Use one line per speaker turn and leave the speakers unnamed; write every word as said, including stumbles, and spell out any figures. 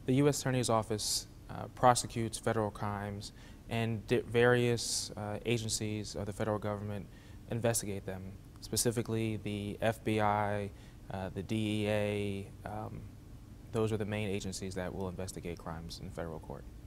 The U S Attorney's Office uh, prosecutes federal crimes, and various uh, agencies of the federal government investigate them, specifically the F B I, uh, the D E A. Um, those are the main agencies that will investigate crimes in federal court.